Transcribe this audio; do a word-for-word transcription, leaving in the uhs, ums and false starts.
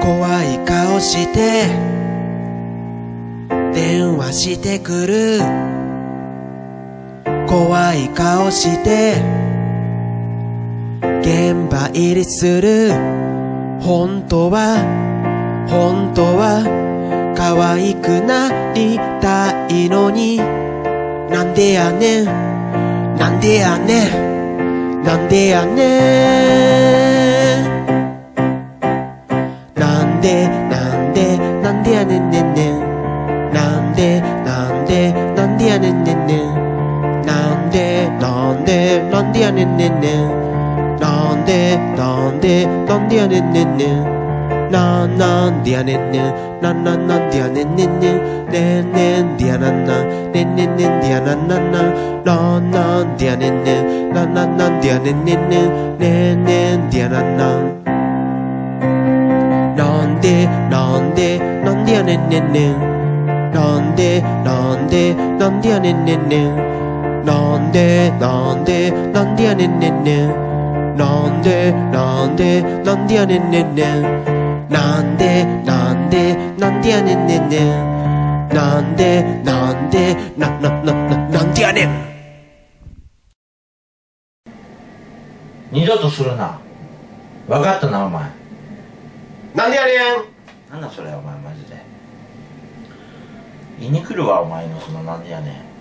怖い顔して電話してくる。怖い顔して現場入りする。本当は本当は可愛くなりたいのに、なんでやねんなんでやねんなんでやねんなんでなんでなんでやねんねんねんなんでなんでなんでやねんねんねんなんでなんでなんでやねんねんねんなんでなんでなんでやねんねんねんなんなんでやねんねんなんなんなんでやねんねんねんねんねんでやなんなんねんねんねんでやなんなんなんなんなんでやねんねんなんなんなんでやねんねんねんねんねんでやなんなんなんでなんでなんでやねんねんねんなんでなんでなんでやねんねんねんなんでなんでなんでやねんねんねんなんでなんでなんでやねんねんねんなんでなんでなんでやねんねんねんなんでなんでなななななんでやねん。 二度とするな。分かったなお前。 なんでやねん。 なんだそれお前マジで。言いに来るわお前のそのなんでやねん。